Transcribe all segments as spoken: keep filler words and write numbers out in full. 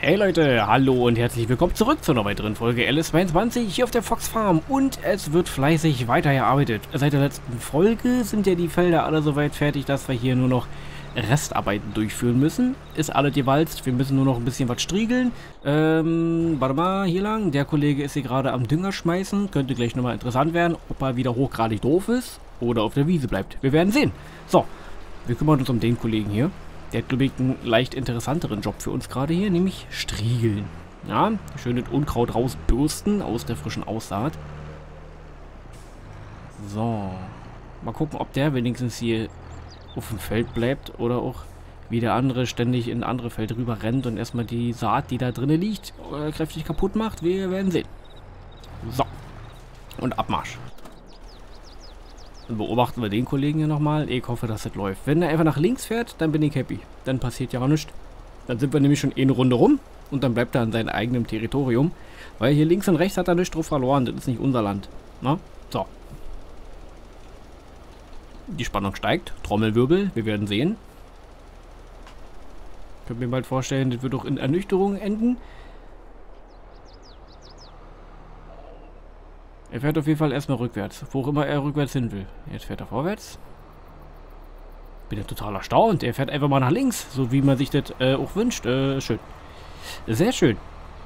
Hey Leute, hallo und herzlich willkommen zurück zu einer weiteren Folge L S zweiundzwanzig hier auf der Fox Farm und es wird fleißig weitergearbeitet. Seit der letzten Folge sind ja die Felder alle soweit fertig, dass wir hier nur noch Restarbeiten durchführen müssen. Ist alles gewalzt, wir müssen nur noch ein bisschen was striegeln. Ähm, warte mal, hier lang. Der Kollege ist hier gerade am Dünger schmeißen. Könnte gleich nochmal interessant werden, ob er wieder hochgradig doof ist oder auf der Wiese bleibt. Wir werden sehen. So, wir kümmern uns um den Kollegen hier. Der hat, glaube ich, einen leicht interessanteren Job für uns gerade hier, nämlich Striegeln. Ja, schön das Unkraut rausbürsten aus der frischen Aussaat. So, mal gucken, ob der wenigstens hier auf dem Feld bleibt oder auch wie der andere ständig in andere Feld rüber rennt und erstmal die Saat, die da drinnen liegt, äh, kräftig kaputt macht. Wir werden sehen. So, und Abmarsch. Dann beobachten wir den Kollegen hier nochmal. Ich hoffe, dass das läuft. Wenn er einfach nach links fährt, dann bin ich happy. Dann passiert ja auch nichts. Dann sind wir nämlich schon eine Runde rum. Und dann bleibt er an seinem eigenen Territorium. Weil hier links und rechts hat er nichts drauf verloren. Das ist nicht unser Land. Na? So. Die Spannung steigt. Trommelwirbel. Wir werden sehen. Könnt mir bald vorstellen, das wird doch in Ernüchterung enden. Er fährt auf jeden Fall erstmal rückwärts, wo auch immer er rückwärts hin will. Jetzt fährt er vorwärts. Bin ja total erstaunt. Er fährt einfach mal nach links, so wie man sich das äh, auch wünscht. Äh, schön. Sehr schön.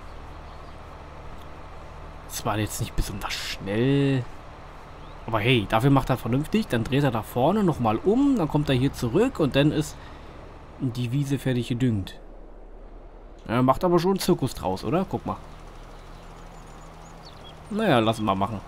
Das war jetzt nicht besonders schnell. Aber hey, dafür macht er vernünftig. Dann dreht er da vorne nochmal um. Dann kommt er hier zurück und dann ist die Wiese fertig gedüngt. Er macht aber schon einen Zirkus draus, oder? Guck mal. Naja, lassen wir machen.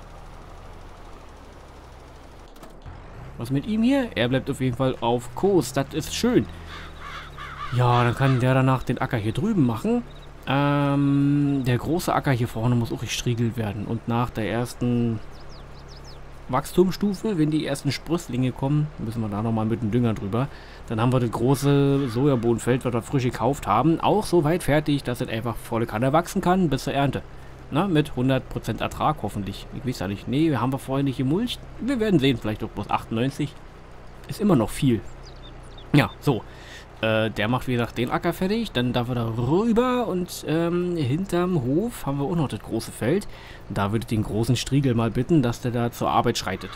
Was mit ihm hier? Er bleibt auf jeden Fall auf Kurs. Das ist schön. Ja, dann kann der danach den Acker hier drüben machen. Ähm, der große Acker hier vorne muss auch gestriegelt werden. Und nach der ersten Wachstumsstufe, wenn die ersten Sprösslinge kommen, müssen wir da nochmal mit dem Dünger drüber. Dann haben wir das große Sojabohnenfeld, was wir frisch gekauft haben, auch so weit fertig, dass es einfach volle Kanne wachsen kann bis zur Ernte. Na, mit hundert Prozent Ertrag hoffentlich. Ich weiß ja nicht. Nee, wir haben wir vorher nicht gemulcht. Wir werden sehen, vielleicht doch bloß achtundneunzig. Ist immer noch viel. Ja, so. Äh, der macht, wie gesagt, den Acker fertig. Dann darf er da rüber und ähm, hinterm Hof haben wir auch noch das große Feld. Da würde ich den großen Striegel mal bitten, dass der da zur Arbeit schreitet.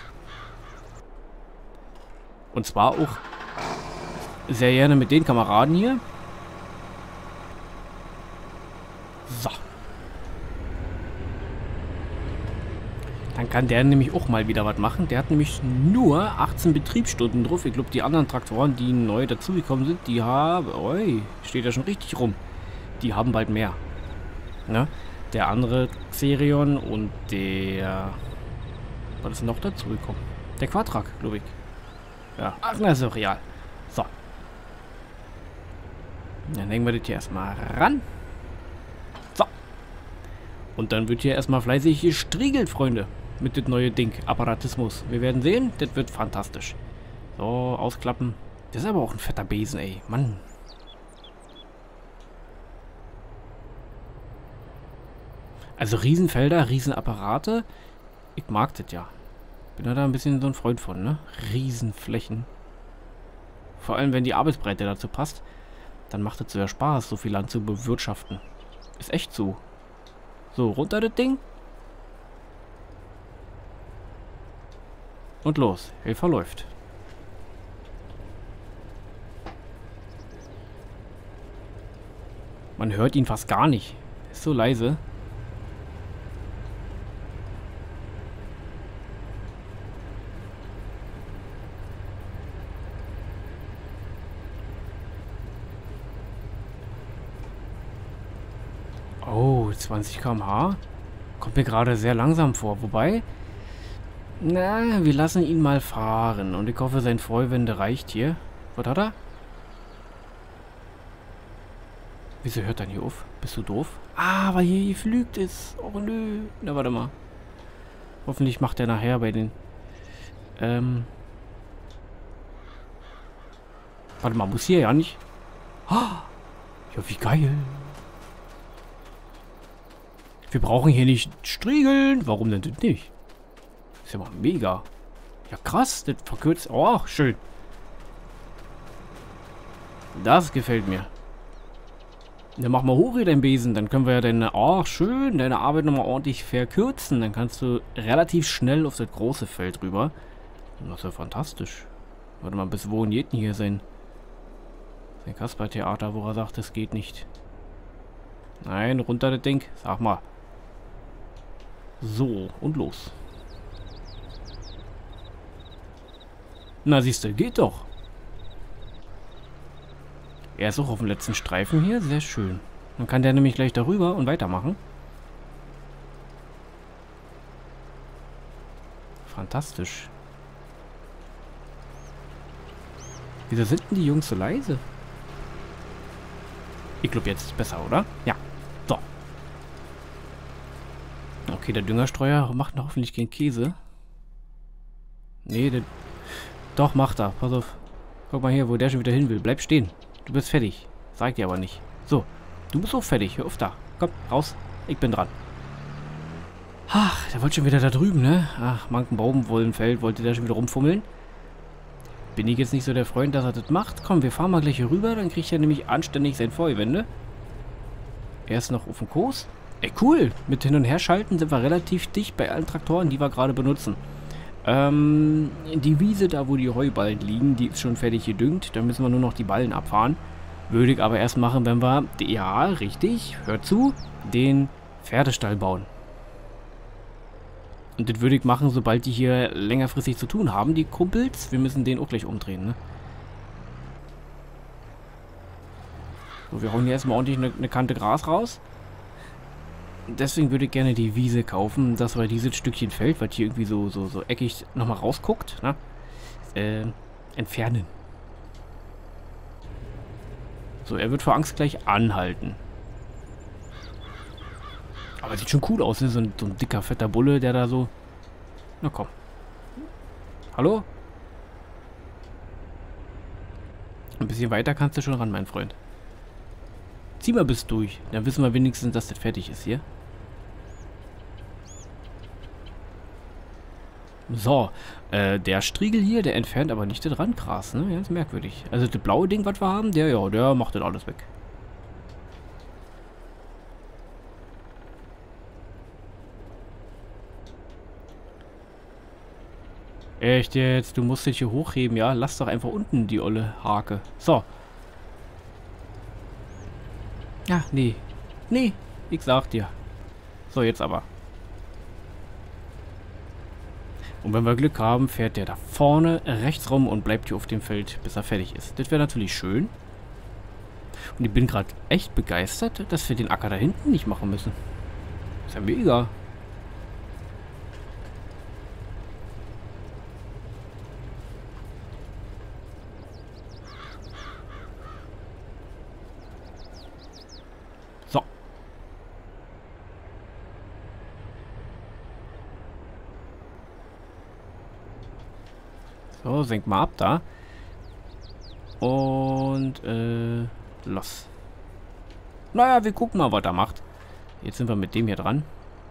Und zwar auch sehr gerne mit den Kameraden hier. So. Dann kann der nämlich auch mal wieder was machen. Der hat nämlich nur achtzehn Betriebsstunden drauf. Ich glaube, die anderen Traktoren, die neu dazugekommen sind, die haben... Oi, steht ja schon richtig rum. Die haben bald mehr. Ne? Der andere Xerion und der... Was ist noch dazugekommen? Der Quadrak, glaube ich. Ja, ach, na, ist doch real. So. Dann hängen wir das hier erstmal ran. So. Und dann wird hier erstmal fleißig gestriegelt, Freunde. Mit dem neuen Ding. Apparatismus. Wir werden sehen. Das wird fantastisch. So, ausklappen. Das ist aber auch ein fetter Besen, ey. Mann. Also Riesenfelder, Riesenapparate. Ich mag das ja. Bin da ein bisschen so ein Freund von, ne? Riesenflächen. Vor allem, wenn die Arbeitsbreite dazu passt. Dann macht es so ja Spaß, so viel Land zu bewirtschaften. Ist echt so. So, runter das Ding. Und los. Helfer läuft. Man hört ihn fast gar nicht. Ist so leise. Oh, zwanzig Kilometer pro Stunde. Kommt mir gerade sehr langsam vor. Wobei... Na, wir lassen ihn mal fahren. Und ich hoffe, sein Freuwende reicht hier. Was hat er? Wieso hört er hier auf? Bist du doof? Ah, weil hier geflügt ist. Oh nö. Na, warte mal. Hoffentlich macht er nachher bei den... Ähm... Warte mal, muss hier ja nicht... Ah, ja, wie geil. Wir brauchen hier nicht striegeln. Warum denn das nicht? Ist ja mal mega. Ja, krass. Das verkürzt. Oh, schön. Das gefällt mir. Dann mach mal hoch hier deinen Besen. Dann können wir ja deine, oh schön, deine Arbeit nochmal ordentlich verkürzen. Dann kannst du relativ schnell auf das große Feld rüber. Das ist ja fantastisch. Warte mal, bis wohin geht denn hier sein, sein Kasper-Theater, wo er sagt, es geht nicht. Nein, runter das Ding. Sag mal. So, und los. Na siehst du, geht doch. Er ist auch auf dem letzten Streifen hier. Sehr schön. Dann kann der nämlich gleich darüber und weitermachen. Fantastisch. Wieso sind denn die Jungs so leise? Ich glaube, jetzt ist besser, oder? Ja. So. Okay, der Düngerstreuer macht noch hoffentlich keinen Käse. Nee, der... Doch, macht er. Pass auf. Guck mal hier, wo der schon wieder hin will. Bleib stehen. Du bist fertig. Sag dir aber nicht. So. Du bist auch fertig. Hör auf da. Komm, raus. Ich bin dran. Ach, der wollte schon wieder da drüben, ne? Ach, manken Baumwollenfeld wollte der schon wieder rumfummeln. Bin ich jetzt nicht so der Freund, dass er das macht? Komm, wir fahren mal gleich hier rüber. Dann kriegt er nämlich anständig sein Feuerwände. Er ist noch auf dem Kurs. Ey, cool. Mit Hin- und Herschalten sind wir relativ dicht bei allen Traktoren, die wir gerade benutzen. Ähm, die Wiese, da wo die Heuballen liegen, die ist schon fertig gedüngt. Da müssen wir nur noch die Ballen abfahren. Würde ich aber erst machen, wenn wir, ja, richtig, hört zu, den Pferdestall bauen. Und das würde ich machen, sobald die hier längerfristig zu tun haben, die Kumpels. Wir müssen den auch gleich umdrehen, ne? So, wir hauen hier erstmal ordentlich eine, eine Kante Gras raus. Deswegen würde ich gerne die Wiese kaufen, dass wir dieses Stückchen Feld, was hier irgendwie so, so, so eckig nochmal rausguckt, ne? Äh, entfernen. So, er wird vor Angst gleich anhalten. Aber sieht schon cool aus, ne? So ein, so ein dicker, fetter Bulle, der da so... Na komm. Hallo? Ein bisschen weiter kannst du schon ran, mein Freund. Zieh mal bis durch. Dann wissen wir wenigstens, dass das fertig ist hier. So, äh, der Striegel hier, der entfernt aber nicht das Randgras, ne? Ganz merkwürdig. Also das blaue Ding, was wir haben, der, ja, der macht das alles weg. Echt jetzt? Du musst dich hier hochheben, ja? Lass doch einfach unten die olle Hake. So. Ja, nee. Nee, ich sag dir. So, jetzt aber. Und wenn wir Glück haben, fährt der da vorne rechts rum und bleibt hier auf dem Feld, bis er fertig ist. Das wäre natürlich schön. Und ich bin gerade echt begeistert, dass wir den Acker da hinten nicht machen müssen. Ist ja mega. So. So, senk mal ab da. Und, äh, los. Naja, wir gucken mal, was er macht. Jetzt sind wir mit dem hier dran.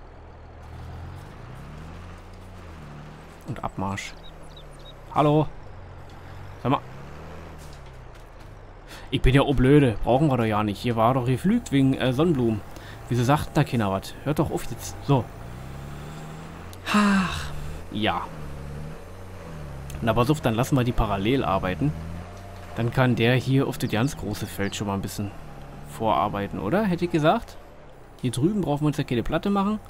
Und Abmarsch. Hallo. Sag mal. Ich bin ja oh blöde. Brauchen wir doch ja nicht. Hier war doch geflügt wegen äh, Sonnenblumen. Wieso sagt da keiner was? Hört doch auf jetzt. So. Ach. Ja. Na, pass auf, dann lassen wir die parallel arbeiten. Dann kann der hier auf das ganz große Feld schon mal ein bisschen vorarbeiten, oder? Hätte ich gesagt. Hier drüben brauchen wir uns ja keine Platte machen.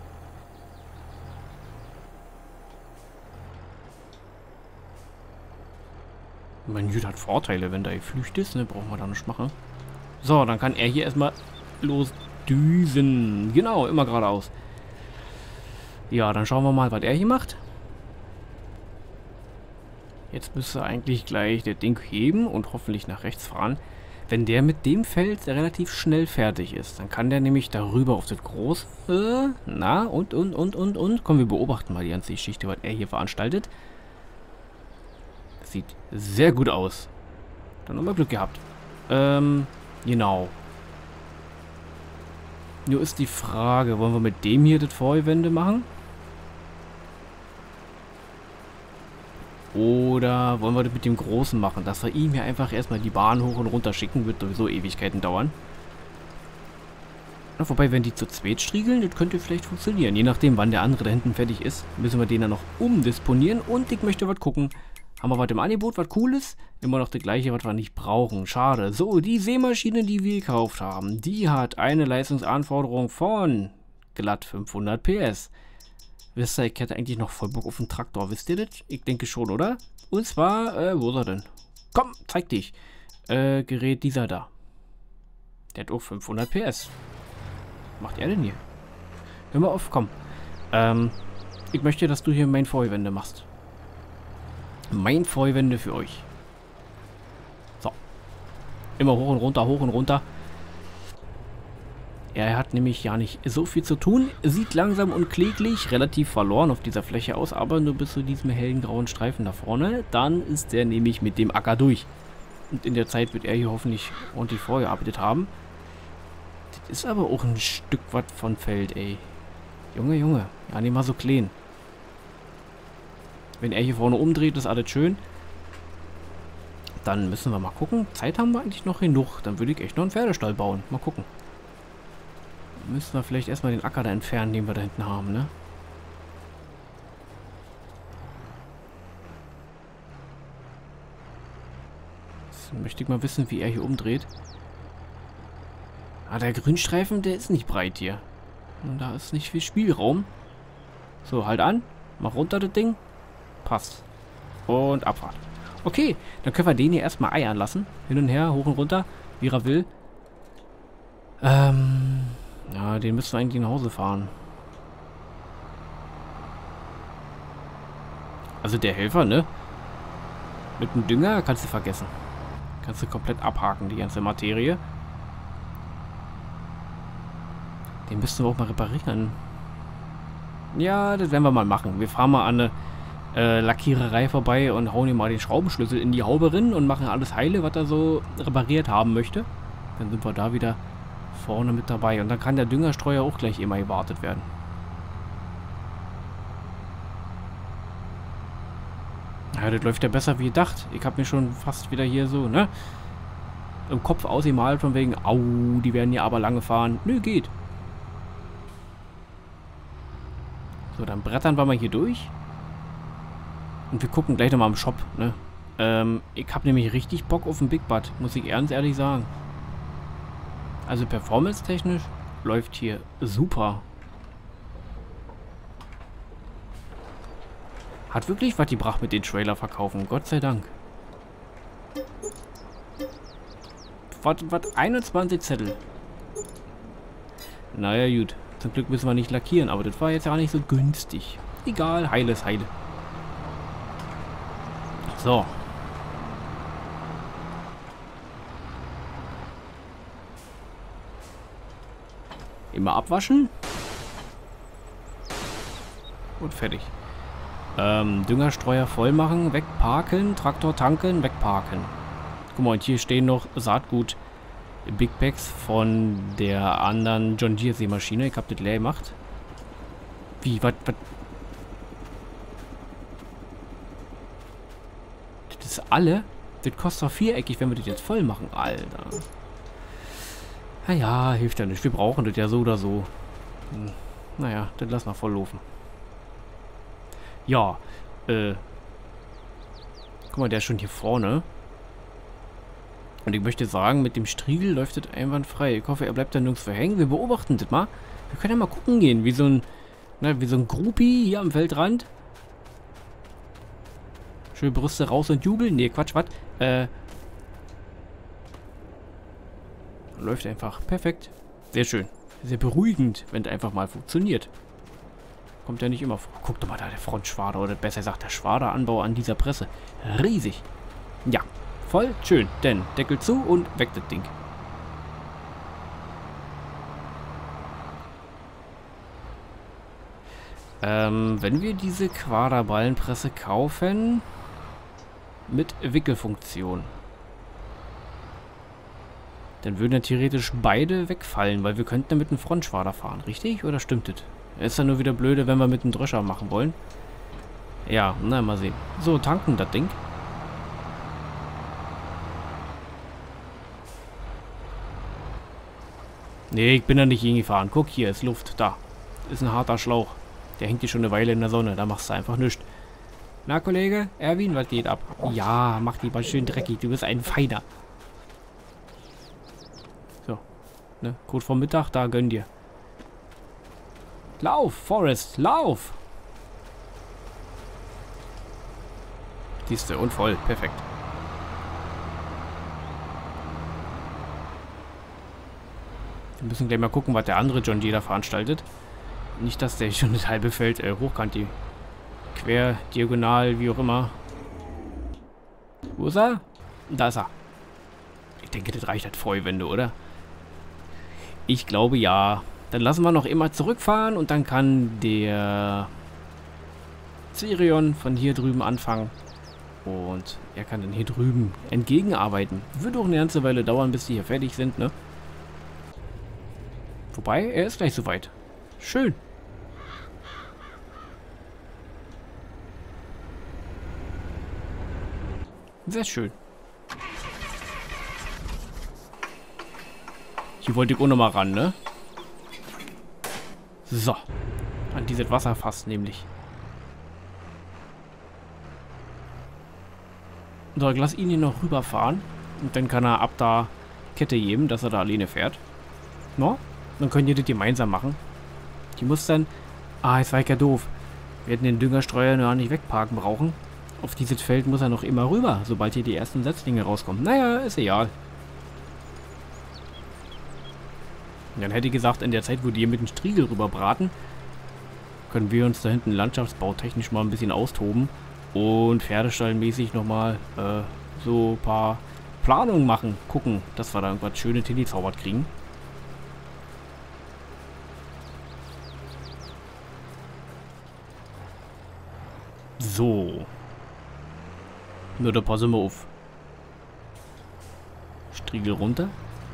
Mein Jüd hat Vorteile, wenn da geflüchtet ist, ne? Brauchen wir da nicht machen. So, dann kann er hier erstmal losdüsen. Genau, immer geradeaus. Ja, dann schauen wir mal, was er hier macht. Jetzt müsste er eigentlich gleich das Ding heben und hoffentlich nach rechts fahren. Wenn der mit dem Feld relativ schnell fertig ist, dann kann der nämlich darüber auf das große... Na, und, und, und, und, und. Komm, wir beobachten mal die ganze Geschichte, was er hier veranstaltet. Das sieht sehr gut aus. Dann haben wir Glück gehabt. Ähm, genau. Nur ist die Frage, wollen wir mit dem hier das Feuerwände machen? Oder wollen wir das mit dem Großen machen, dass wir ihm hier einfach erstmal die Bahn hoch und runter schicken, wird sowieso Ewigkeiten dauern. Na, wobei, wenn die zu zweit striegeln, das könnte vielleicht funktionieren. Je nachdem, wann der andere da hinten fertig ist, müssen wir den dann noch umdisponieren. Und ich möchte was gucken. Haben wir was im Angebot, was Cooles? Immer noch das gleiche, was wir nicht brauchen. Schade. So, die Sämaschine, die wir gekauft haben, die hat eine Leistungsanforderung von glatt fünfhundert P S. Wisst ihr, ich hätte eigentlich noch voll Bock auf einen Traktor. Wisst ihr das? Ich denke schon, oder? Und zwar, äh, wo ist er denn? Komm, zeig dich. Äh, Gerät dieser da. Der hat auch fünfhundert P S. Was macht er denn hier? Hör mal auf, komm. Ähm, ich möchte, dass du hier Main-Vorwände machst. Main-Vorwände für euch. So. Immer hoch und runter, hoch und runter. Er hat nämlich ja nicht so viel zu tun. Sieht langsam und kläglich relativ verloren auf dieser Fläche aus, aber nur bis zu diesem hellen grauen Streifen da vorne. Dann ist er nämlich mit dem Acker durch. Und in der Zeit wird er hier hoffentlich ordentlich vorgearbeitet haben. Das ist aber auch ein Stück was von Feld, ey. Junge, Junge. Ja, nicht mal so klein. Wenn er hier vorne umdreht, ist alles schön. Dann müssen wir mal gucken. Zeit haben wir eigentlich noch genug. Dann würde ich echt noch einen Pferdestall bauen. Mal gucken. Müssen wir vielleicht erstmal den Acker da entfernen, den wir da hinten haben, ne? Jetzt möchte ich mal wissen, wie er hier umdreht. Ah, der Grünstreifen, der ist nicht breit hier. Und da ist nicht viel Spielraum. So, halt an. Mach runter das Ding. Passt. Und Abfahrt. Okay, dann können wir den hier erstmal eiern lassen. Hin und her, hoch und runter, wie er will. Ähm... Ja, den müssen wir eigentlich nach Hause fahren. Also der Helfer, ne? Mit dem Dünger kannst du vergessen. Kannst du komplett abhaken, die ganze Materie. Den müssten wir auch mal reparieren. Ja, das werden wir mal machen. Wir fahren mal an eine äh, Lackiererei vorbei und hauen ihm mal den Schraubenschlüssel in die Haube rein und machen alles heile, was er so repariert haben möchte. Dann sind wir da wieder vorne mit dabei. Und dann kann der Düngerstreuer auch gleich immer gewartet werden. Ja, das läuft ja besser wie gedacht. Ich habe mir schon fast wieder hier so, ne? Im Kopf ausgemalt von wegen, au, die werden ja aber lange fahren. Nö, geht. So, dann brettern wir mal hier durch. Und wir gucken gleich nochmal im Shop, ne? Ähm, ich habe nämlich richtig Bock auf den Big Butt, muss ich ganz ehrlich sagen. Also performance-technisch läuft hier super. Hat wirklich was gebracht mit den Trailer verkaufen, Gott sei Dank. Was, was, einundzwanzig Zettel. Naja, gut. Zum Glück müssen wir nicht lackieren, aber das war jetzt ja nicht so günstig. Egal, heile ist heile. So. Immer abwaschen. Und fertig. Ähm, Düngerstreuer voll machen, wegparken, Traktor tanken, wegparken. Guck mal, und hier stehen noch Saatgut Big Packs von der anderen John Deere Sämaschine. Ich hab das leer gemacht. Wie, was, was? Das ist alle? Das kostet doch viereckig, wenn wir das jetzt voll machen, Alter. Naja, hilft ja nicht. Wir brauchen das ja so oder so. Hm. Naja, dann lassen wir voll laufen. Ja, äh. Guck mal, der ist schon hier vorne. Und ich möchte sagen, mit dem Striegel läuft das einwandfrei. Ich hoffe, er bleibt da nirgends hängen. Wir beobachten das mal. Wir können ja mal gucken gehen, wie so ein, na, wie so ein Groupie hier am Feldrand. Schön Brüste raus und jubeln. Nee, Quatsch, was? Äh. Läuft einfach. Perfekt. Sehr schön. Sehr beruhigend, wenn es einfach mal funktioniert. Kommt ja nicht immer vor. Guck doch mal da, der Frontschwader, oder besser gesagt, der Schwaderanbau an dieser Presse. Riesig. Ja, voll schön. Denn Deckel zu und weg das Ding. Ähm, wenn wir diese Quaderballenpresse kaufen, mit Wickelfunktion, dann würden ja theoretisch beide wegfallen, weil wir könnten mit einem Frontschwader fahren, richtig? Oder stimmt das? Ist dann nur wieder blöde, wenn wir mit einem Drescher machen wollen. Ja, na, mal sehen. So, tanken das Ding. Nee, ich bin da nicht hingefahren. Guck, hier ist Luft. Da. Ist ein harter Schlauch. Der hängt hier schon eine Weile in der Sonne. Da machst du einfach nichts. Na, Kollege? Erwin, was geht ab? Ja, mach die mal schön dreckig. Du bist ein Feiner. So. Ne? Kurz vor Mittag, da gönn dir. Lauf, Forrest, lauf! Siehste, und voll. Perfekt. Wir müssen gleich mal gucken, was der andere John Deere da veranstaltet. Nicht, dass der schon das halbe Feld äh, hochkantig, quer, diagonal, wie auch immer. Wo ist er? Da ist er. Ich denke, das reicht als Freuwende, oder? Ich glaube, ja. Dann lassen wir noch immer zurückfahren und dann kann der Sirion von hier drüben anfangen. Und er kann dann hier drüben entgegenarbeiten. Wird auch eine ganze Weile dauern, bis die hier fertig sind, ne? Wobei, er ist gleich soweit. Schön. Sehr schön. Hier wollte ich auch nochmal ran, ne? So. An dieses Wasserfass nämlich. So, ich lasse ihn hier noch rüberfahren. Und dann kann er ab da Kette geben, dass er da alleine fährt. No? Dann könnt ihr das gemeinsam machen. Die muss dann... Ah, jetzt war ich ja doof. Wir hätten den Düngerstreuer noch nicht wegparken brauchen. Auf dieses Feld muss er noch immer rüber, sobald hier die ersten Setzlinge rauskommen. Naja, ist egal. Und dann hätte ich gesagt, in der Zeit, wo die hier mit dem Striegel rüber braten, können wir uns da hinten landschaftsbautechnisch mal ein bisschen austoben und pferdestallmäßig nochmal äh, so ein paar Planungen machen. Gucken, dass wir da irgendwas Schönes hingezaubert kriegen. So. Nur da passen wir auf. Striegel runter.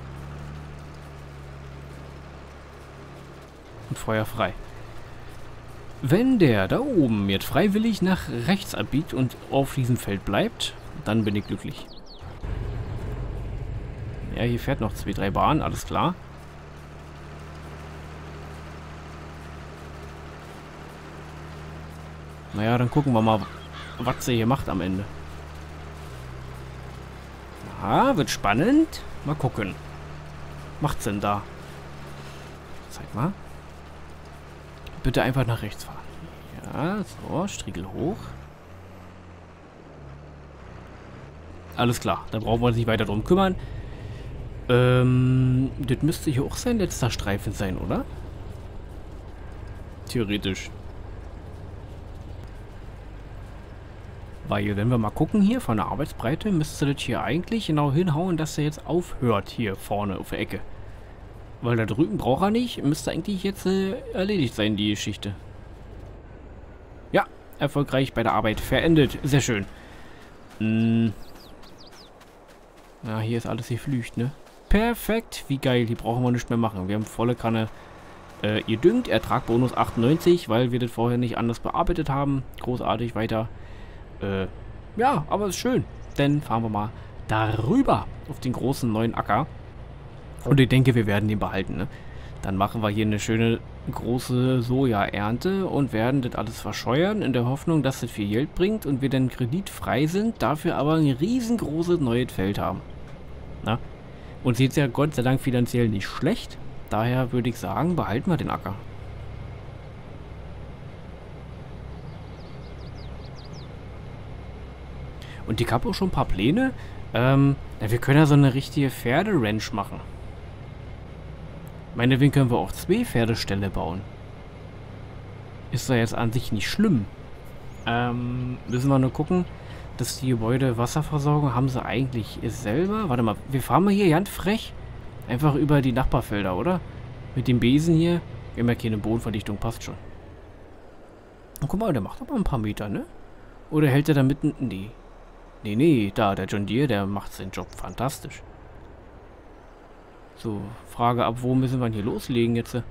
Und Feuer frei. Wenn der da oben jetzt freiwillig nach rechts abbiegt und auf diesem Feld bleibt, dann bin ich glücklich. Ja, hier fährt noch zwei, drei Bahnen, alles klar. Naja, dann gucken wir mal, was sie hier macht am Ende. Aha, wird spannend. Mal gucken. Macht's denn da? Zeig mal. Bitte einfach nach rechts fahren. Ja, so, Striegel hoch. Alles klar, da brauchen wir uns nicht weiter drum kümmern. Ähm, das müsste hier auch sein letzter Streifen sein, oder? Theoretisch. Weil, wenn wir mal gucken hier von der Arbeitsbreite, müsste das hier eigentlich genau hinhauen, dass er jetzt aufhört hier vorne auf der Ecke. Weil da drüben braucht er nicht, müsste eigentlich jetzt äh, erledigt sein, die Geschichte. Ja, erfolgreich bei der Arbeit verendet. Sehr schön. Hm. Ja, hier ist alles geflücht, ne? Perfekt, wie geil, die brauchen wir nicht mehr machen. Wir haben volle Kanne äh, gedüngt, Ertragbonus achtundneunzig, weil wir das vorher nicht anders bearbeitet haben. Großartig weiter. Äh, ja, aber ist schön. Dann fahren wir mal darüber auf den großen neuen Acker. Und ich denke, wir werden den behalten, ne? Dann machen wir hier eine schöne große Sojaernte und werden das alles verscheuern, in der Hoffnung, dass das viel Geld bringt und wir dann kreditfrei sind, dafür aber ein riesengroßes neues Feld haben. Na? Uns geht es ja Gott sei Dank finanziell nicht schlecht. Daher würde ich sagen, behalten wir den Acker. Und ich habe auch schon ein paar Pläne. Ähm, ja, wir können ja so eine richtige Pferderanch machen. Meinetwegen können wir auch zwei Pferdeställe bauen. Ist da jetzt an sich nicht schlimm. Ähm, müssen wir nur gucken, dass die Gebäude Wasserversorgung haben sie eigentlich selber. Warte mal, wir fahren mal hier ganz frech einfach über die Nachbarfelder, oder? Mit dem Besen hier. Wir haben ja keine Bodenverdichtung, passt schon. Und guck mal, der macht aber ein paar Meter, ne? Oder hält er da mitten... Nee. Nee, nee, da, der John Deere, der macht seinen Job fantastisch. So, Frage ab, wo müssen wir hier loslegen jetzt?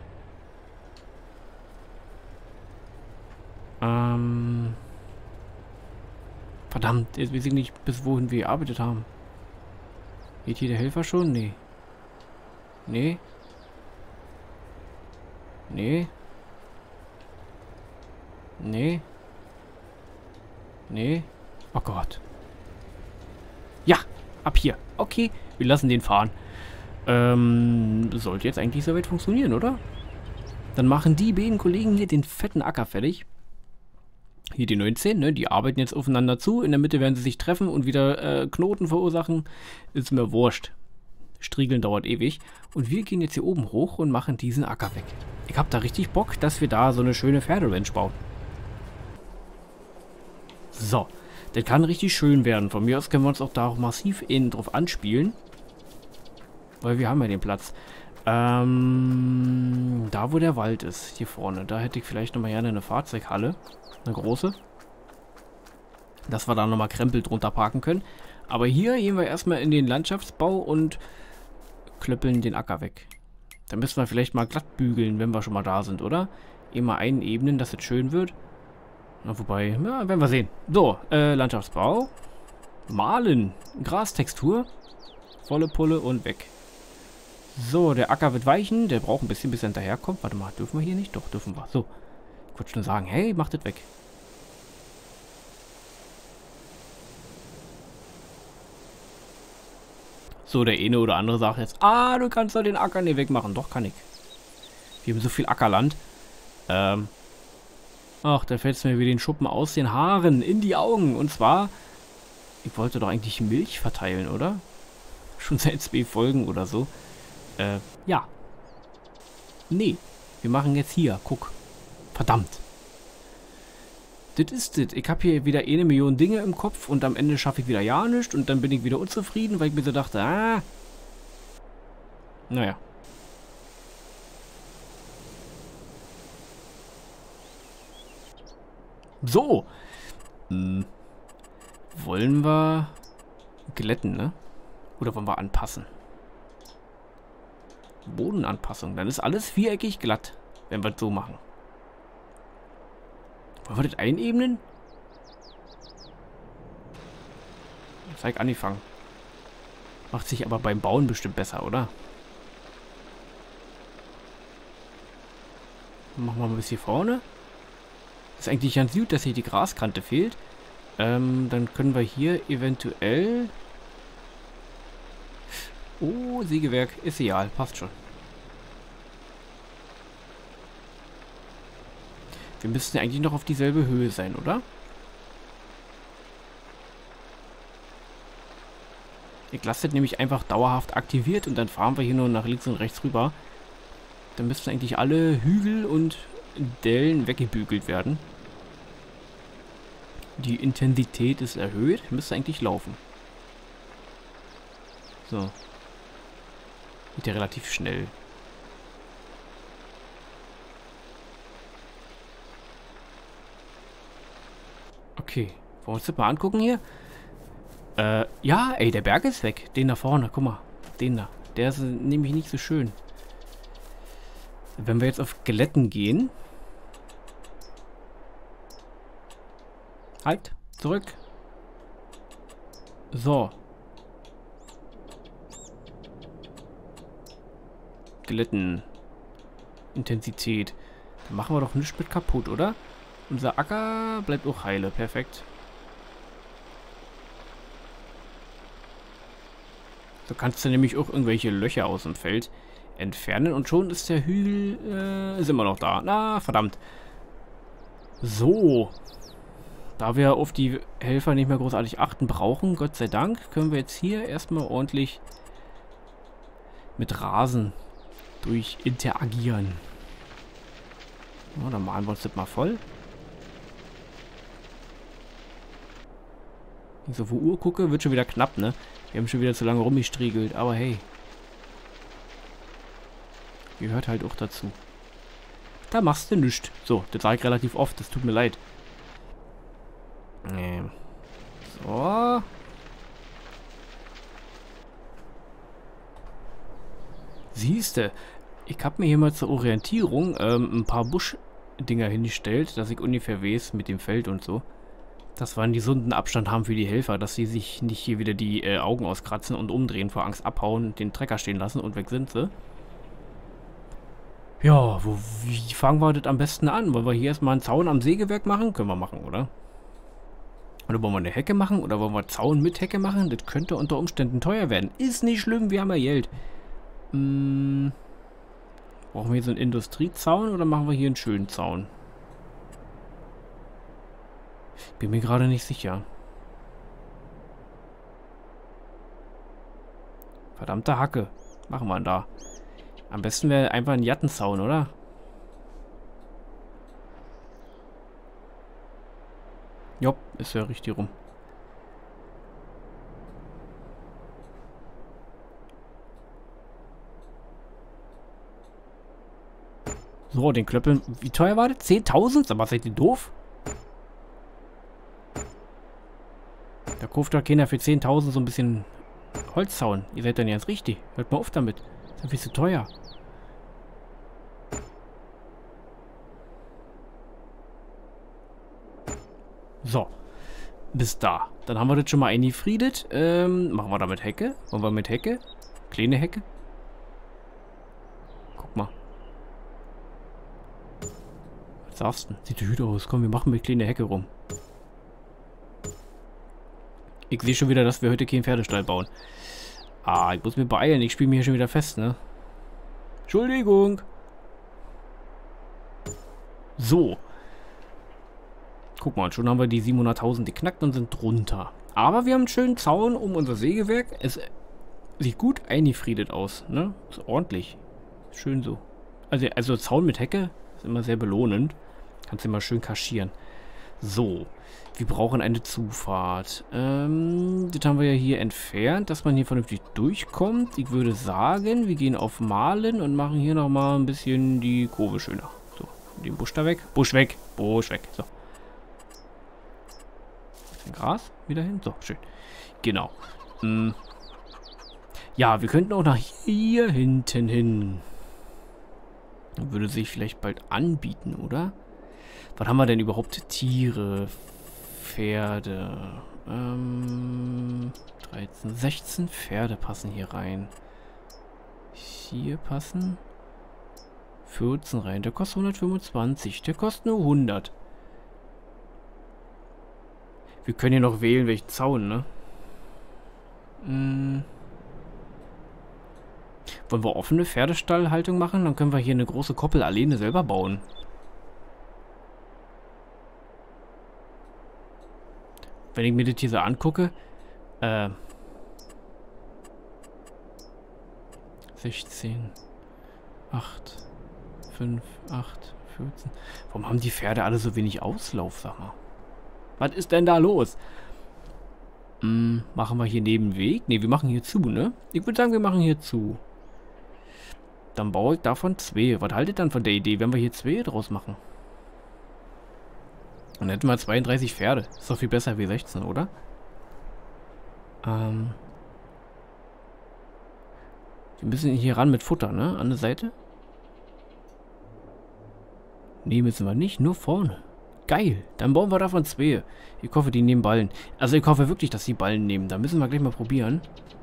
Ähm... Verdammt, jetzt weiß ich nicht, bis wohin wir gearbeitet haben. Geht hier der Helfer schon? Nee. Nee. Nee. Nee. Nee. Oh Gott. Ja, ab hier. Okay, wir lassen den fahren. Ähm, sollte jetzt eigentlich soweit funktionieren, oder? Dann machen die beiden Kollegen hier den fetten Acker fertig. Hier die neunzehn, ne? Die arbeiten jetzt aufeinander zu. In der Mitte werden sie sich treffen und wieder äh, Knoten verursachen. Ist mir wurscht. Striegeln dauert ewig. Und wir gehen jetzt hier oben hoch und machen diesen Acker weg. Ich hab da richtig Bock, dass wir da so eine schöne Pferderanch bauen. So. Das kann richtig schön werden. Von mir aus können wir uns auch da auch massiv innen drauf anspielen. Weil wir haben ja den Platz. Ähm, da wo der Wald ist, hier vorne, da hätte ich vielleicht nochmal gerne eine Fahrzeughalle. Eine große. Dass wir da nochmal Krempel drunter parken können. Aber hier gehen wir erstmal in den Landschaftsbau und klöppeln den Acker weg. Dann müssen wir vielleicht mal glatt bügeln, wenn wir schon mal da sind, oder? Immer einebnen, dass es schön wird. Na, wobei, ja, werden wir sehen. So, äh, Landschaftsbau. Malen. Grastextur. Volle Pulle und weg. So, der Acker wird weichen. Der braucht ein bisschen, bis er hinterherkommt. Warte mal, dürfen wir hier nicht? Doch, dürfen wir. So. Ich wollte schon sagen, hey, macht das weg. So, der eine oder andere sagt jetzt, ah, du kannst doch den Acker nicht wegmachen. Doch, kann ich. Wir haben so viel Ackerland. Ähm. Ach, da fällt es mir wie den Schuppen aus den Haaren in die Augen. Und zwar, ich wollte doch eigentlich Milch verteilen, oder? Schon seit zwei Folgen oder so. Äh, ja. Nee, wir machen jetzt hier. Guck. Verdammt. Das ist das. Ich habe hier wieder eine Million Dinge im Kopf und am Ende schaffe ich wieder ja nichts und dann bin ich wieder unzufrieden, weil ich mir so dachte, ah. Naja. So. Hm. Wollen wir glätten, ne? Oder wollen wir anpassen? Bodenanpassung. Dann ist alles viereckig glatt, wenn wir das so machen. Wollen wir das einebnen? Zeig angefangen. Macht sich aber beim Bauen bestimmt besser, oder? Machen wir mal bis hier vorne. Ist eigentlich ganz gut, dass hier die Graskante fehlt. Ähm, dann können wir hier eventuell... Oh, Sägewerk. Ist egal. Passt schon. Wir müssten eigentlich noch auf dieselbe Höhe sein, oder? Ich lasse das nämlich einfach dauerhaft aktiviert und dann fahren wir hier nur nach links und rechts rüber. Dann müssten eigentlich alle Hügel und Dellen weggebügelt werden. Die Intensität ist erhöht. Müsste eigentlich laufen. So. Geht ja relativ schnell. Okay. Wollen wir uns das mal angucken hier? Äh, ja, ey, der Berg ist weg. Den da vorne, guck mal. Den da. Der ist nämlich nicht so schön. Wenn wir jetzt auf Glätten gehen. Halt, zurück. So. Glätten. Intensität. Dann machen wir doch nichts mit kaputt, oder? Unser Acker bleibt auch heile. Perfekt. So kannst du nämlich auch irgendwelche Löcher aus dem Feld entfernen. Und schon ist der Hügel... Äh, ist immer noch da. Na, verdammt. So. Da wir auf die Helfer nicht mehr großartig achten brauchen, Gott sei Dank, können wir jetzt hier erstmal ordentlich mit Rasen durch interagieren. Ja, dann malen wir uns das mal voll. Wenn ich so auf die Uhr gucke, wird schon wieder knapp, ne? Wir haben schon wieder zu lange rumgestriegelt, aber hey. Gehört halt auch dazu. Da machst du nichts. So, das sage ich relativ oft, das tut mir leid. Ähm. So. Siehste, ich habe mir hier mal zur Orientierung ähm, ein paar Buschdinger hingestellt, dass ich ungefähr weiß mit dem Feld und so. Dass wir einen gesunden Abstand haben für die Helfer, dass sie sich nicht hier wieder die äh, Augen auskratzen und umdrehen, vor Angst abhauen, den Trecker stehen lassen und weg sind sie. Ja, wo, wie fangen wir das am besten an? Wollen wir hier erstmal einen Zaun am Sägewerk machen? Können wir machen, oder? Oder wollen wir eine Hecke machen? Oder wollen wir Zaun mit Hecke machen? Das könnte unter Umständen teuer werden. Ist nicht schlimm, wir haben ja Geld. Hm, brauchen wir hier so einen Industriezaun oder machen wir hier einen schönen Zaun? Bin mir gerade nicht sicher. Verdammte Hacke. Machen wir da. Am besten wäre einfach ein Jattenzaun, oder? Jopp, ist ja richtig rum. So, den Klöppeln. Wie teuer war das? zehntausend? Aber seid ihr doof? Da kauft doch keiner für zehntausend so ein bisschen Holzzaun. Ihr seid dann jetzt richtig. Hört mal auf damit. Das ist ja viel zu teuer. So. Bis da. Dann haben wir das schon mal eingefriedet. Ähm, machen wir da mit Hecke? Wollen wir mit Hecke? Kleine Hecke? Guck mal. Was sagst du? Sieht hüt aus. Komm, wir machen mit kleine Hecke rum. Ich sehe schon wieder, dass wir heute keinen Pferdestall bauen. Ah, ich muss mir beeilen. Ich spiele mich hier schon wieder fest, ne? Entschuldigung. So. Guck mal, schon haben wir die siebenhunderttausend geknackt und sind drunter. Aber wir haben einen schönen Zaun um unser Sägewerk. Es sieht gut eingefriedet aus, ne? Ist ordentlich. Schön so. Also, also Zaun mit Hecke ist immer sehr belohnend. Kannst du immer schön kaschieren. So. Wir brauchen eine Zufahrt. Ähm, das haben wir ja hier entfernt, dass man hier vernünftig durchkommt. Ich würde sagen, wir gehen auf Malen und machen hier nochmal ein bisschen die Kurve schöner. So, den Busch da weg. Busch weg. Busch weg. So. Gras wieder hin. So, schön. Genau. Hm. Ja, wir könnten auch nach hier hinten hin. Würde sich vielleicht bald anbieten, oder? Was haben wir denn überhaupt? Tiere, Pferde. Ähm, dreizehn, sechzehn Pferde passen hier rein. Hier passen vierzehn rein. Der kostet hundertfünfundzwanzig. Der kostet nur hundert. Wir können hier noch wählen, welchen Zaun, ne? Hm. Wollen wir offene Pferdestallhaltung machen? Dann können wir hier eine große Koppel alleine selber bauen. Wenn ich mir das hier so angucke, äh, sechzehn, acht, fünf, acht, vierzehn. Warum haben die Pferde alle so wenig Auslauf, sag mal? Was ist denn da los? Hm, machen wir hier Nebenweg? Ne, wir machen hier zu, ne? Ich würde sagen, wir machen hier zu. Dann baue ich davon zwei. Was haltet dann von der Idee, wenn wir hier zwei draus machen? Dann hätten wir zweiunddreißig Pferde. Ist doch viel besser wie sechzehn, oder? Ähm. Wir müssen hier ran mit Futter, ne? An der Seite. Ne, müssen wir nicht. Nur vorne. Geil. Dann bauen wir davon zwei. Ich hoffe, die nehmen Ballen. Also ich hoffe wirklich, dass die Ballen nehmen. Da müssen wir gleich mal probieren.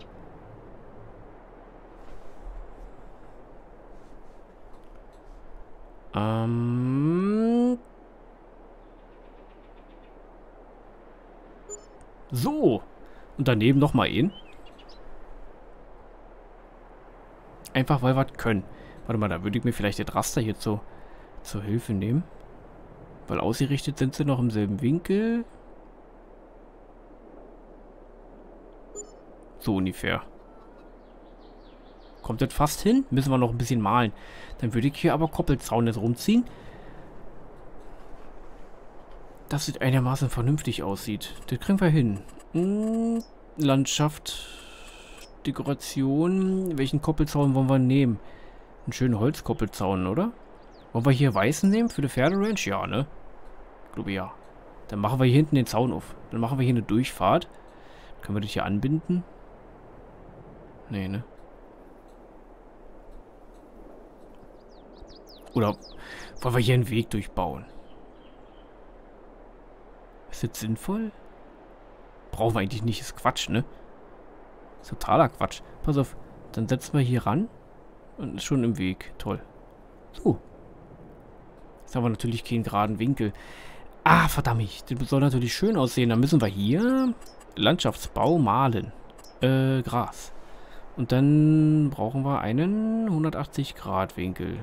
Ähm... So. Und daneben nochmal ihn. Einfach, weil wir können. Warte mal, da würde ich mir vielleicht das Raster hier zu, zur Hilfe nehmen. Weil ausgerichtet sind sie noch im selben Winkel. So ungefähr. Kommt das fast hin? Müssen wir noch ein bisschen malen. Dann würde ich hier aber Koppelzaun jetzt rumziehen. Dass es einigermaßen vernünftig aussieht. Das kriegen wir hin. Hm, Landschaft, Dekoration. Welchen Koppelzaun wollen wir nehmen? Einen schönen Holzkoppelzaun, oder? Wollen wir hier weißen nehmen für die Pferderanch? Ja, ne? Ich glaube ja. Dann machen wir hier hinten den Zaun auf. Dann machen wir hier eine Durchfahrt. Können wir das hier anbinden? Nee, ne? Oder wollen wir hier einen Weg durchbauen? Ist das sinnvoll? Brauchen wir eigentlich nicht. Ist Quatsch, ne? Ist totaler Quatsch. Pass auf. Dann setzen wir hier ran. Und ist schon im Weg. Toll. So. Jetzt haben wir natürlich keinen geraden Winkel. Ah, verdammt. Das soll natürlich schön aussehen. Dann müssen wir hier Landschaftsbau malen. Äh, Gras. Und dann brauchen wir einen hundertachtzig Grad Winkel.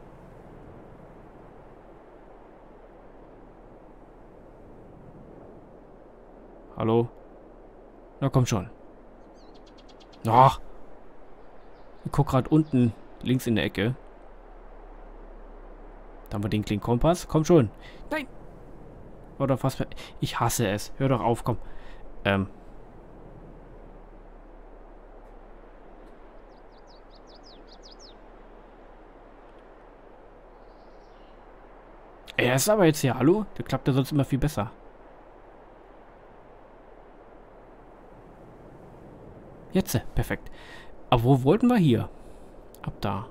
Hallo? Na komm schon. Ach. Ich guck gerade unten links in der Ecke. Da haben wir den kleinen Kompass. Komm schon. Nein. Oder fast. Ich hasse es. Hör doch auf, komm. Ähm. Er ist aber jetzt hier. Hallo? Der klappt ja sonst immer viel besser. Jetzt, perfekt. Aber wo wollten wir hier? Ab da.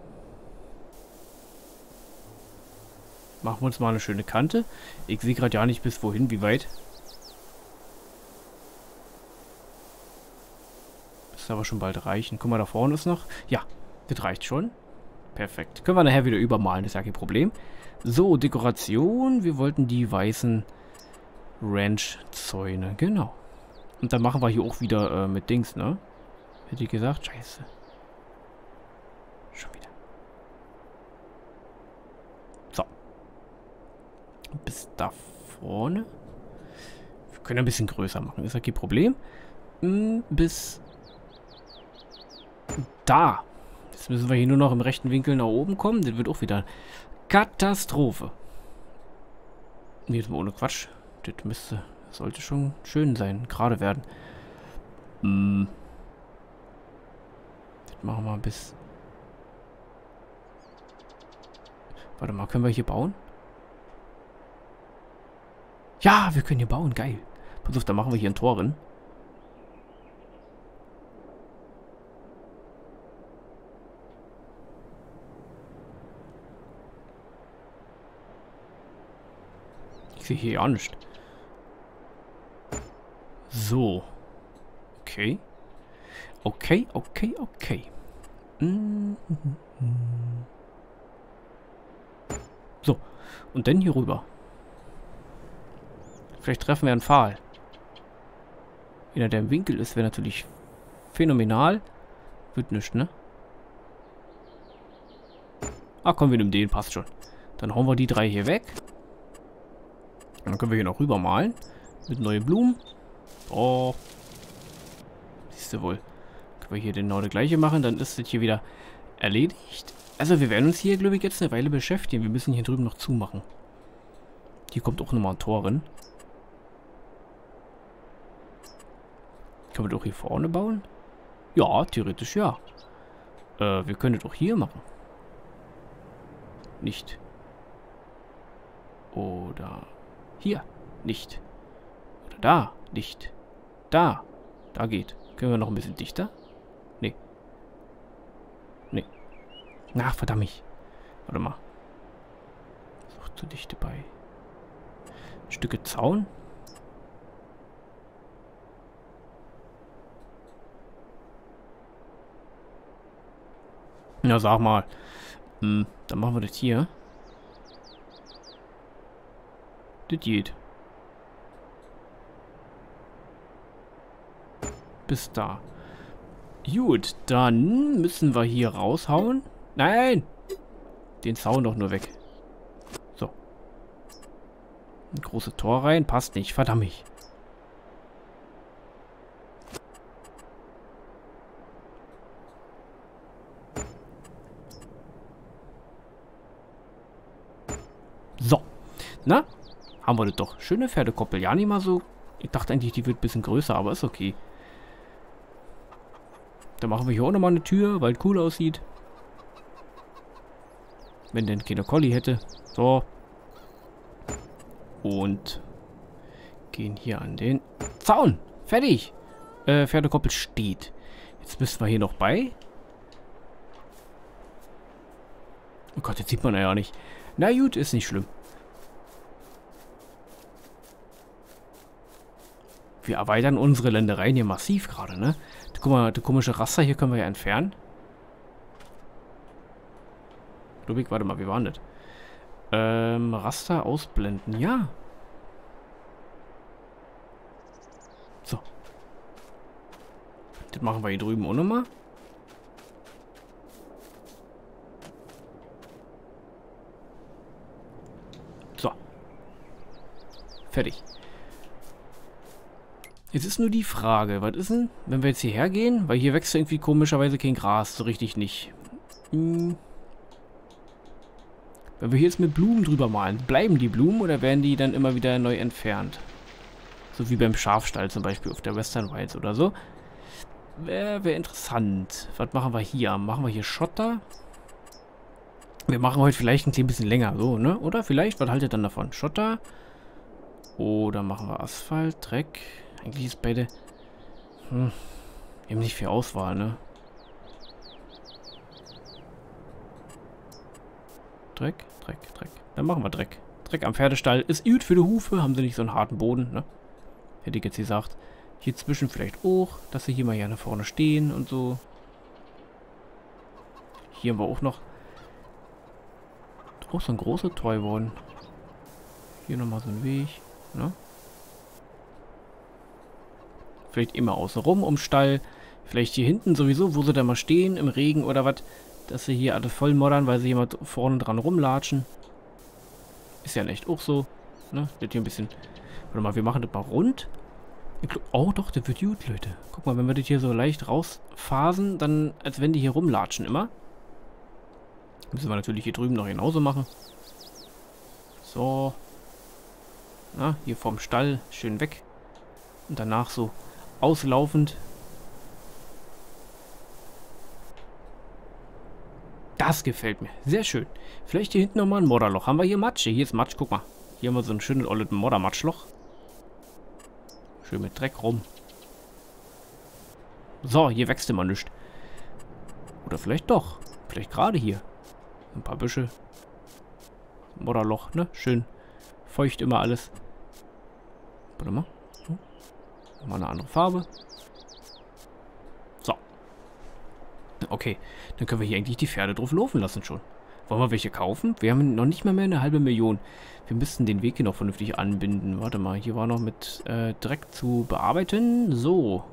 Machen wir uns mal eine schöne Kante. Ich sehe gerade ja nicht bis wohin, wie weit. Das aber schon bald reichen. Guck mal, da vorne ist noch. Ja, das reicht schon. Perfekt. Können wir nachher wieder übermalen, das ist ja kein Problem. So, Dekoration. Wir wollten die weißen Ranch-Zäune. Genau. Und dann machen wir hier auch wieder äh, mit Dings, ne? Hätte ich gesagt. Scheiße. Schon wieder. So. Bis da vorne. Wir können ein bisschen größer machen. Ist ja kein Problem. Bis da. Jetzt müssen wir hier nur noch im rechten Winkel nach oben kommen. Das wird auch wieder Katastrophe. Nee, jetzt mal ohne Quatsch. Das müsste, sollte schon schön sein. Gerade werden. Hm. Das machen wir bis... Warte mal, können wir hier bauen? Ja, wir können hier bauen. Geil. Pass auf, da machen wir hier ein Tor drin. Ich sehe hier ja nicht. So. Okay. Okay, okay, okay. Mm-hmm. So. Und dann hier rüber. Vielleicht treffen wir einen Pfahl. Wenn er der im Winkel ist, wäre natürlich phänomenal. Wird nichts, ne? Ah, komm, wir nehmen den. Passt schon. Dann hauen wir die drei hier weg. Und dann können wir hier noch rüber malen. Mit neuen Blumen. Oh. Siehst du wohl. Können wir hier genau das gleiche machen. Dann ist das hier wieder erledigt. Also wir werden uns hier, glaube ich, jetzt eine Weile beschäftigen. Wir müssen hier drüben noch zumachen. Hier kommt auch nochmal ein Tor rein. Können wir doch hier vorne bauen? Ja, theoretisch ja. Äh, wir können das auch hier machen. Nicht. Oder hier. Nicht. Oder da. Nicht. Da. Da geht. Können wir noch ein bisschen dichter? Nee. Nee. Ach, verdammt. Warte mal. Ist auch zu dicht dabei. Stücke Zaun. Ja, sag mal. Hm, dann machen wir das hier. Das geht. Bis da. Gut, dann müssen wir hier raushauen. Nein! Den Zaun doch nur weg. So. Ein großes Tor rein. Passt nicht. Verdammt. So. Na? Haben wir das doch. Schöne Pferdekoppel. Ja, nicht mal so. Ich dachte eigentlich, die wird ein bisschen größer, aber ist okay. Dann machen wir hier auch nochmal eine Tür, weil es cool aussieht. Wenn denn keine Collie hätte. So. Und gehen hier an den Zaun. Fertig. Äh, Pferdekoppel steht. Jetzt müssen wir hier noch bei. Oh Gott, jetzt sieht man ja nicht. Na gut, ist nicht schlimm. Wir erweitern unsere Ländereien hier massiv gerade, ne? Guck mal, der komische Raster hier können wir ja entfernen. Ludwig, warte mal, wie war das? Ähm, Raster ausblenden. Ja. So. Das machen wir hier drüben auch nochmal. So. Fertig. Jetzt ist nur die Frage, was ist denn, wenn wir jetzt hierher gehen? Weil hier wächst irgendwie komischerweise kein Gras, so richtig nicht. Hm. Wenn wir hier jetzt mit Blumen drüber malen, bleiben die Blumen oder werden die dann immer wieder neu entfernt? So wie beim Schafstall zum Beispiel auf der Western Wilds oder so. Wäre wär interessant. Was machen wir hier? Machen wir hier Schotter? Wir machen heute vielleicht ein klein bisschen länger, so, ne? Oder vielleicht, was haltet ihr dann davon? Schotter? Oder machen wir Asphalt, Dreck? Eigentlich ist beide... Hm, wir haben nicht viel Auswahl, ne? Dreck, Dreck, Dreck. Dann machen wir Dreck. Dreck am Pferdestall ist gut für die Hufe. Haben sie nicht so einen harten Boden, ne? Hätte ich jetzt gesagt. Hier zwischen vielleicht auch, dass sie hier mal hier nach vorne stehen und so. Hier haben wir auch noch... Auch so ein großer Treuboden. Hier nochmal so ein Weg, ne? Vielleicht immer außenrum um Stall. Vielleicht hier hinten sowieso, wo sie da mal stehen, im Regen oder was. Dass sie hier alles voll moddern, weil sie jemand vorne dran rumlatschen. Ist ja in echt auch so. Ne? Das hier ein bisschen... Warte mal, wir machen das mal rund. Oh doch, das wird gut, Leute. Guck mal, wenn wir das hier so leicht rausphasen, dann als wenn die hier rumlatschen immer. Müssen wir natürlich hier drüben noch genauso machen. So. Na, hier vom Stall schön weg. Und danach so auslaufend. Das gefällt mir. Sehr schön. Vielleicht hier hinten nochmal ein Modderloch. Haben wir hier Matsche? Hier ist Matsch. Guck mal. Hier haben wir so ein schönes olles Moddermatschloch. Schön mit Dreck rum. So, hier wächst immer nichts. Oder vielleicht doch. Vielleicht gerade hier. Ein paar Büsche. Modderloch, ne? Schön feucht immer alles. Warte mal. So. Mal eine andere Farbe. So. Okay. Dann können wir hier eigentlich die Pferde drauf laufen lassen schon. Wollen wir welche kaufen? Wir haben noch nicht mal mehr eine halbe Million. Wir müssten den Weg hier noch vernünftig anbinden. Warte mal, hier war noch mit äh, Dreck zu bearbeiten. So.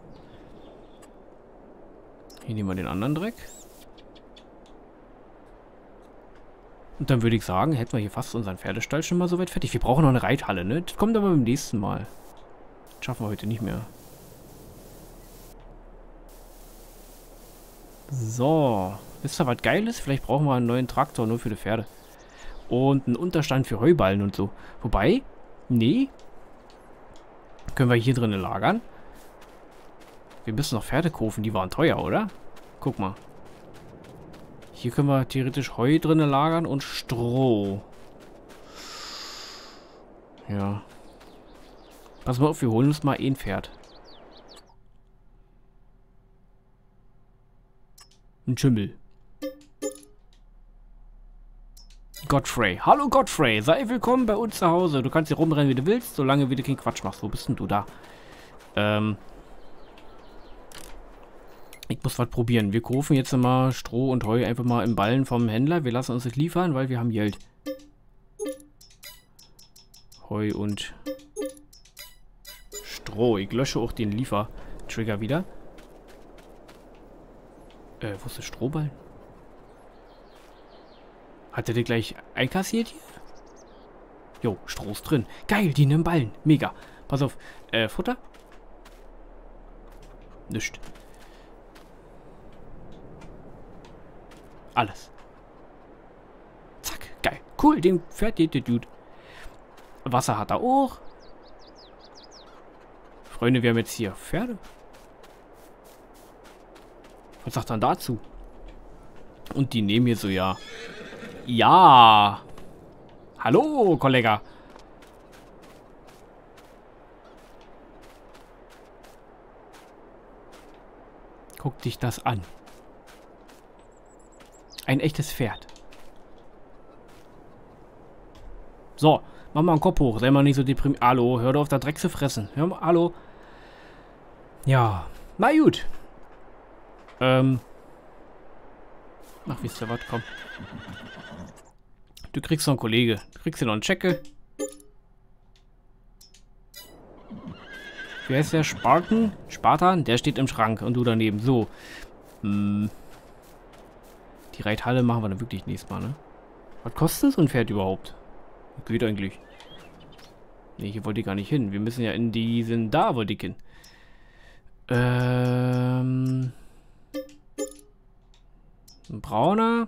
Hier nehmen wir den anderen Dreck. Und dann würde ich sagen, hätten wir hier fast unseren Pferdestall schon mal soweit fertig. Wir brauchen noch eine Reithalle, ne? Das kommt aber beim nächsten Mal. Das schaffen wir heute nicht mehr. So. Wisst ihr, was geil ist? Vielleicht brauchen wir einen neuen Traktor nur für die Pferde. Und einen Unterstand für Heuballen und so. Wobei, nee. Können wir hier drinnen lagern? Wir müssen noch Pferde kaufen, die waren teuer, oder? Guck mal. Hier können wir theoretisch Heu drinnen lagern und Stroh. Ja. Pass mal auf, wir holen uns mal ein Pferd. Ein Schimmel. Godfrey. Hallo Godfrey, sei willkommen bei uns zu Hause. Du kannst hier rumrennen, wie du willst, solange wie du keinen Quatsch machst. Wo bist denn du da? Ähm... Ich muss was probieren. Wir kaufen jetzt mal Stroh und Heu einfach mal im Ballen vom Händler. Wir lassen uns das liefern, weil wir haben Geld. Heu und Stroh. Ich lösche auch den Liefer-Trigger wieder. Äh, wo ist der Strohballen? Hat er den gleich einkassiert hier? Jo, Stroh ist drin. Geil, die nehmen Ballen. Mega. Pass auf. Äh, Futter? Nischt. Alles. Zack, geil. Cool, den fährt der Dude. Wasser hat er auch. Freunde, wir haben jetzt hier Pferde. Was sagt er dazu? Und die nehmen hier so, ja. Ja. Hallo, Kollege. Guck dich das an. Ein echtes Pferd. So, mach mal einen Kopf hoch. Sei mal nicht so deprimiert. Hallo, hör doch auf, da Dreck zu fressen. Hör mal, hallo. Ja, na gut. Ähm. Ach, wisst ihr was? Komm. Du kriegst noch einen Kollege. Du kriegst hier noch einen Checke. Wer ist der? Spartan? Spartan? Der steht im Schrank und du daneben. So. Hm. Die Reithalle machen wir dann wirklich nächstes Mal, ne? Was kostet so ein Pferd überhaupt? Geht eigentlich. Ne, hier wollte ich gar nicht hin. Wir müssen ja in diesen... Da wollte ich hin. Ähm... Ein brauner.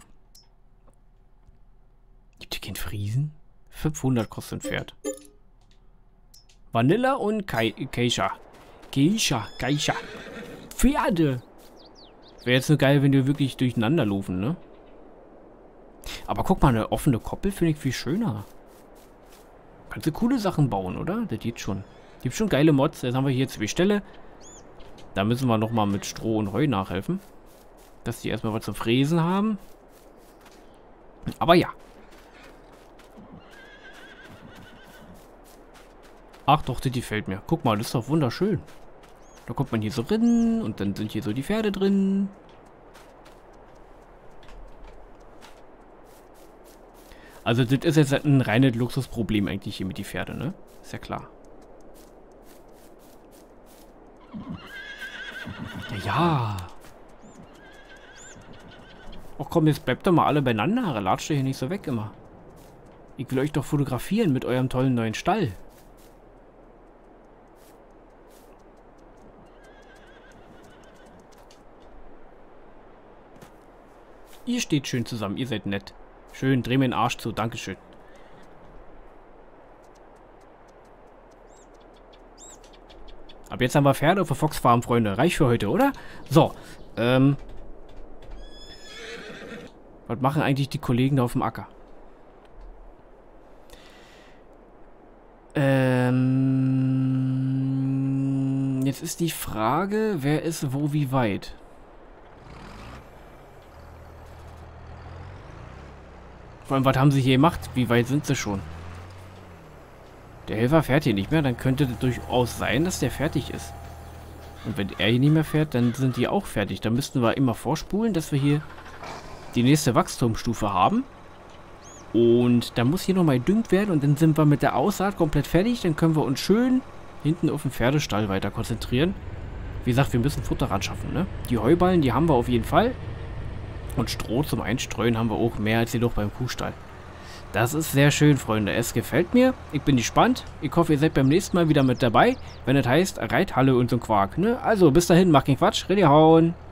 Gibt hier keinen Friesen? fünfhundert kostet ein Pferd. Vanilla und Kai Keisha. Keisha, Keisha. Pferde. Wäre jetzt nur geil, wenn die wirklich durcheinander laufen, ne? Aber guck mal, eine offene Koppel finde ich viel schöner. Kannst du coole Sachen bauen, oder? Das geht schon. Gibt schon geile Mods. Jetzt haben wir hier zwei Ställe. Da müssen wir nochmal mit Stroh und Heu nachhelfen. Dass die erstmal was zum Fräsen haben. Aber ja. Ach doch, das gefällt mir. Guck mal, das ist doch wunderschön. Da kommt man hier so drin und dann sind hier so die Pferde drin. Also das ist jetzt ein reines Luxusproblem eigentlich hier mit die Pferde, ne? Ist ja klar. Ja, ja. Ach komm, jetzt bleibt doch mal alle beieinander. Latscht ihr hier nicht so weg immer. Ich will euch doch fotografieren mit eurem tollen neuen Stall. Ihr steht schön zusammen, ihr seid nett. Schön, dreh mir den Arsch zu, dankeschön. Ab jetzt haben wir Pferde auf der Fox Farm, Freunde. Reicht für heute, oder? So, ähm... was machen eigentlich die Kollegen da auf dem Acker? Ähm... Jetzt ist die Frage, wer ist wo wie weit? Vor allem, was haben sie hier gemacht? Wie weit sind sie schon? Der Helfer fährt hier nicht mehr, dann könnte es durchaus sein, dass der fertig ist. Und wenn er hier nicht mehr fährt, dann sind die auch fertig. Dann müssten wir immer vorspulen, dass wir hier die nächste Wachstumsstufe haben. Und dann muss hier nochmal gedüngt werden und dann sind wir mit der Aussaat komplett fertig. Dann können wir uns schön hinten auf den Pferdestall weiter konzentrieren. Wie gesagt, wir müssen Futter ran schaffen, ne? Die Heuballen, die haben wir auf jeden Fall. Und Stroh zum Einstreuen haben wir auch mehr als jedoch beim Kuhstall. Das ist sehr schön, Freunde. Es gefällt mir. Ich bin gespannt. Ich hoffe, ihr seid beim nächsten Mal wieder mit dabei, wenn es heißt Reithalle und so ein Quark. Ne? Also, bis dahin, macht keinen Quatsch. Rede hauen.